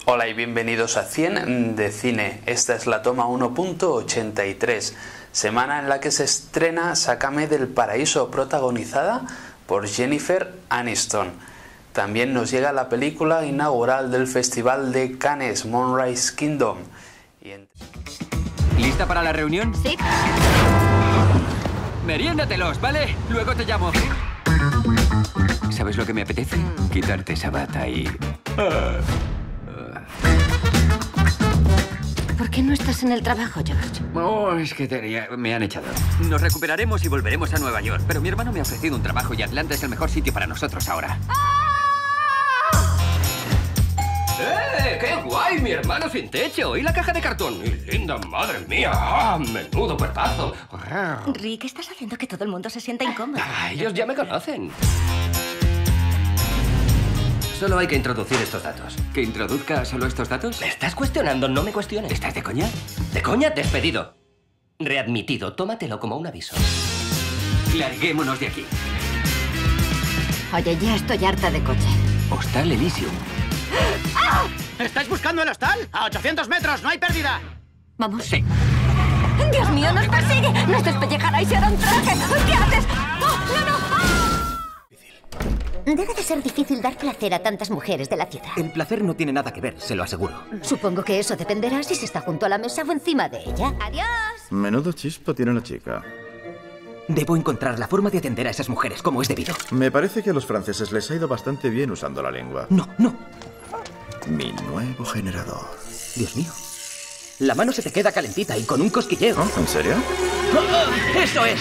Hola y bienvenidos a 100 de Cine. Esta es la toma 1.83, semana en la que se estrena Sácame del Paraíso, protagonizada por Jennifer Aniston. También nos llega la película inaugural del Festival de Cannes, Moonrise Kingdom. ¿Lista para la reunión? Sí. Meriéndatelos, ¿vale? Luego te llamo. ¿Sabes lo que me apetece? Quitarte esa bata y... ¿Por qué no estás en el trabajo, George? Oh, es que me han echado. Nos recuperaremos y volveremos a Nueva York. Pero mi hermano me ha ofrecido un trabajo y Atlanta es el mejor sitio para nosotros ahora. ¡Qué guay! Mi hermano sin techo. ¿Y la caja de cartón? ¡Y linda, madre mía! ¡Ah, menudo cuerpazo! Rick, estás haciendo que todo el mundo se sienta incómodo. Ellos ya me conocen. Solo hay que introducir estos datos. ¿Que introduzca solo estos datos? ¿Me estás cuestionando? No me cuestiones. ¿Estás de coña? ¿De coña? Despedido. Readmitido. Tómatelo como un aviso. Larguémonos de aquí. Oye, ya estoy harta de coche. Hostal Elysium. ¿Estáis buscando el hostal? ¡A 800 metros! ¡No hay pérdida! Vamos. Sí. ¡Dios mío, nos persigue! ¡Nos despellejará y se hará un traje! ¿Qué haces? ¡Oh, no, no! Debe de ser difícil dar placer a tantas mujeres de la ciudad. El placer no tiene nada que ver, se lo aseguro. Supongo que eso dependerá si se está junto a la mesa o encima de ella. ¡Adiós! Menudo chispa tiene la chica. Debo encontrar la forma de atender a esas mujeres como es debido. Me parece que a los franceses les ha ido bastante bien usando la lengua. No. Mi nuevo generador. Dios mío. La mano se te queda calentita y con un cosquilleo. ¿Oh, en serio? ¡Eso es!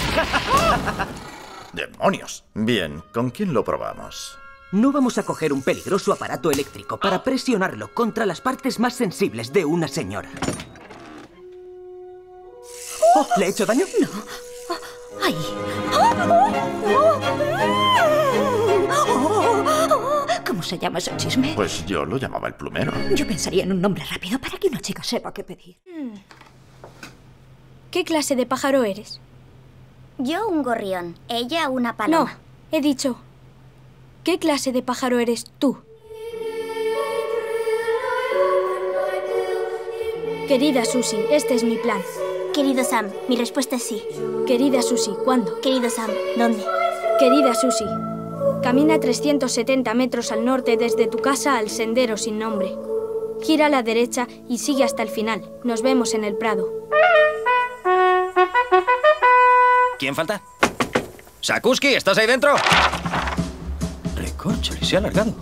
¡Demonios! Bien, ¿con quién lo probamos? No vamos a coger un peligroso aparato eléctrico para presionarlo contra las partes más sensibles de una señora. Oh, ¿le he hecho daño? No. ¡Ay! ¿Cómo se llama ese chisme? Pues yo lo llamaba el plumero. Yo pensaría en un nombre rápido para que una chica sepa qué pedir. ¿Qué clase de pájaro eres? Yo un gorrión, ella una paloma. No, he dicho, ¿qué clase de pájaro eres tú? Querida Susie, este es mi plan. Querido Sam, mi respuesta es sí. Querida Susie, ¿cuándo? Querido Sam, ¿dónde? Querida Susie, camina 370 metros al norte desde tu casa al sendero sin nombre. Gira a la derecha y sigue hasta el final. Nos vemos en el prado. ¿Quién falta? ¡Sakuski! ¿Estás ahí dentro? Recorcholis, se ha alargado.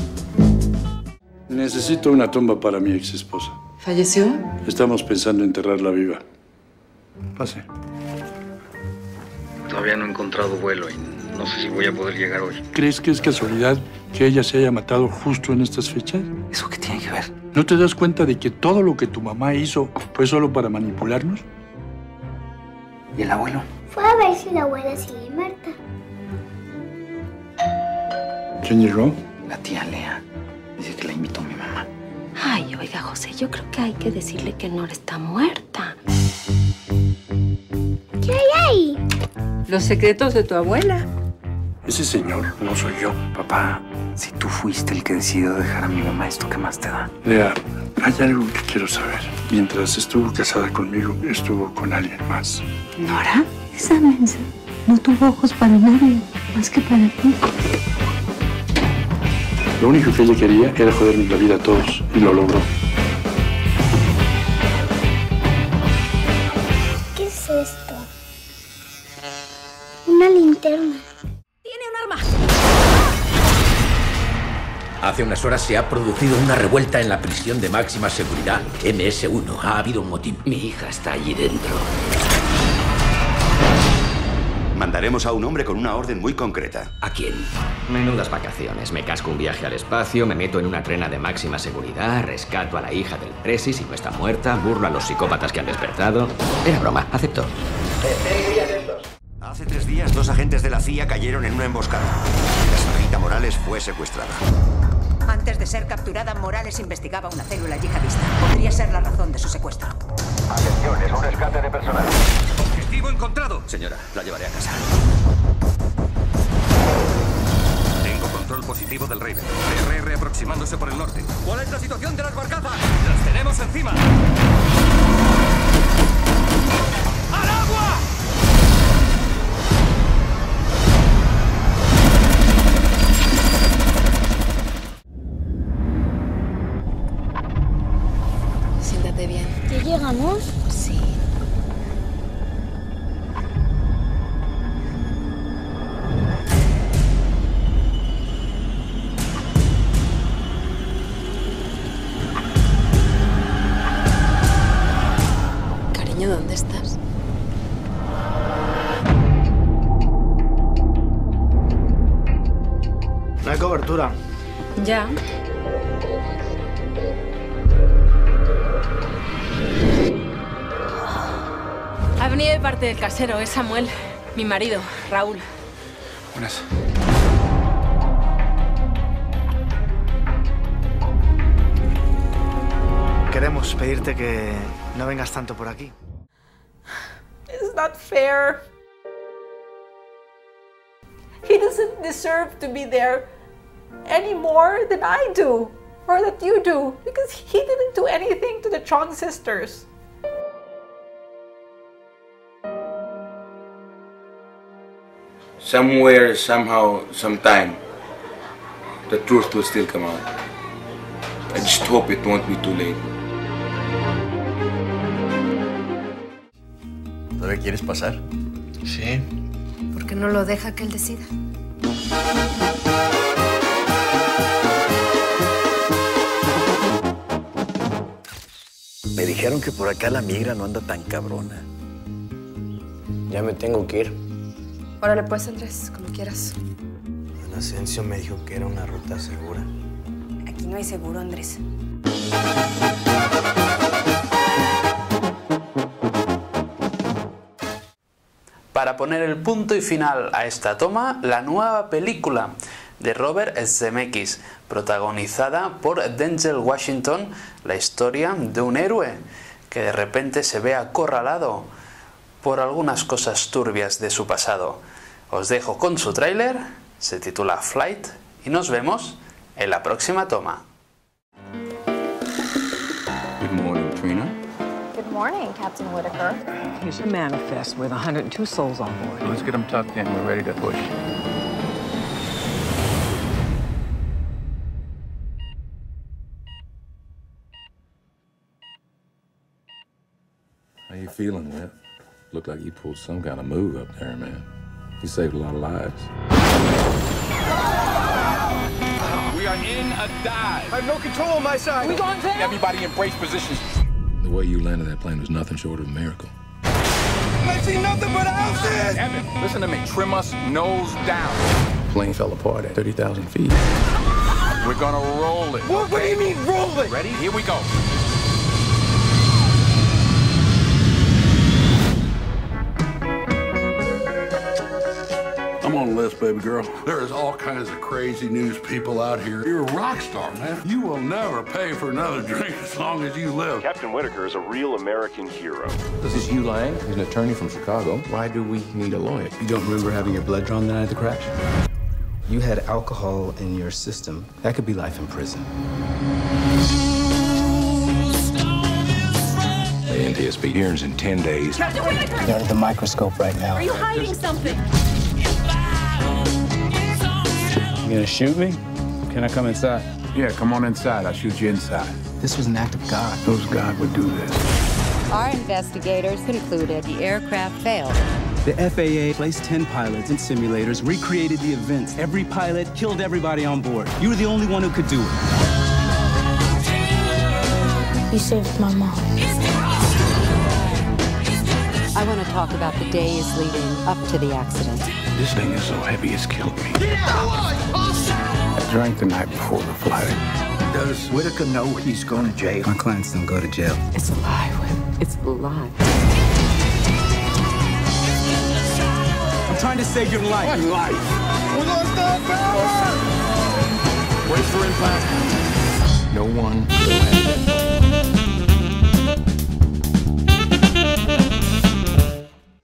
Necesito una tumba para mi ex esposa. ¿Falleció? Estamos pensando enterrarla viva. Pase. Todavía no he encontrado vuelo y no sé si voy a poder llegar hoy. ¿Crees que es casualidad que ella se haya matado justo en estas fechas? ¿Eso qué tiene que ver? ¿No te das cuenta de que todo lo que tu mamá hizo fue solo para manipularnos? ¿Y el abuelo? Fue a ver si la abuela sigue muerta. ¿Quién llegó? La tía Lea. Dice que la invitó mi mamá. Ay, oiga, José, yo creo que hay que decirle que Nora está muerta. ¿Qué hay ahí? Los secretos de tu abuela. Ese señor no soy yo. Papá, si tú fuiste el que decidió dejar a mi mamá, ¿esto qué más te da? Lea, hay algo que quiero saber. Mientras estuvo casada conmigo, estuvo con alguien más. ¿Nora? Esa mensa no tuvo ojos para nadie, más que para ti. Lo único que ella quería era jodernos la vida a todos, y lo logró. ¿Qué es esto? Una linterna. ¡Tiene un arma! Hace unas horas se ha producido una revuelta en la prisión de máxima seguridad, MS-1. Ha habido un motín. Mi hija está allí dentro. Mandaremos a un hombre con una orden muy concreta. ¿A quién? Menudas vacaciones. Me casco un viaje al espacio, me meto en una trena de máxima seguridad, rescato a la hija del presi si no está muerta, burlo a los psicópatas que han despertado. Era broma, acepto. Hace 3 días, 2 agentes de la CIA cayeron en una emboscada. La señorita Morales fue secuestrada. Antes de ser capturada, Morales investigaba una célula yihadista. Podría ser la razón de su secuestro. Atención, es un rescate de personal. ¡Objetivo encontrado! Señora, la llevaré a casa. Tengo control positivo del Raven. RR aproximándose por el norte. ¿Cuál es la situación de las barcazas? ¡Las tenemos encima! ¡Al agua! Siéntate bien. ¿Ya llegamos? Sí. Cariño, ¿dónde estás? No hay cobertura. Ya. Ha venido de parte del casero, es Samuel, mi marido, Raúl. Buenas. Queremos pedirte que no vengas tanto por aquí. It's not fair. He doesn't deserve to be there any more than I do, or that you do, because he didn't do anything to the Chong sisters. Somewhere, somehow, sometime, the truth will still come out. I just hope it won't be too late. ¿Todavía quieres pasar? Sí. ¿Por qué no lo deja que él decida? Me dijeron que por acá la migra no anda tan cabrona. Ya me tengo que ir. Órale pues, Andrés, como quieras. Don Asensio me dijo que era una ruta segura. Aquí no hay seguro, Andrés. Para poner el punto y final a esta toma, la nueva película de Robert Zemeckis, protagonizada por Denzel Washington, la historia de un héroe que de repente se ve acorralado por algunas cosas turbias de su pasado. Os dejo con su tráiler, se titula Flight, y nos vemos en la próxima toma. Good morning, Trina. Good morning, Captain Whitaker. Here's a manifest with 102 souls on board. Let's get them tucked in. We're ready to push. How you feeling, Whip? Looked like you pulled some kind of move up there, man. You saved a lot of lives. We are in a dive. I have no control on my side. We going down? Everybody embrace positions. The way you landed that plane was nothing short of a miracle. I see nothing but houses! Evan, listen to me. Trim us nose down. Plane fell apart at 30,000 feet. We're gonna roll it. What do you mean, roll it? Ready? Here we go. I'm on the list, baby girl. There's all kinds of crazy news people out here. You're a rock star, man. You will never pay for another drink as long as you live. Captain Whitaker is a real American hero. This is Hugh Lang. He's an attorney from Chicago. Why do we need a lawyer? You don't remember having your blood drawn the night of the crash? You had alcohol in your system. That could be life in prison. The NTSB hearings in 10 days. Captain Whitaker! They're under the microscope right now. Are you hiding something? You gonna shoot me? Can I come inside? Yeah, come on inside. I'll shoot you inside. This was an act of God. Whose God would do this? Our investigators concluded the aircraft failed. The FAA placed 10 pilots in simulators, recreated the events. Every pilot killed everybody on board. You were the only one who could do it. You saved my mom. I want to talk about the days leading up to the accident. This thing is so heavy it's killed me. I drank the night before the flight. Does Whitaker know he's going to jail? My clients don't go to jail. It's alive, Whip. It's alive. I'm trying to save your life. What life? We're gonna stop power! Brace for impact. No one will have that.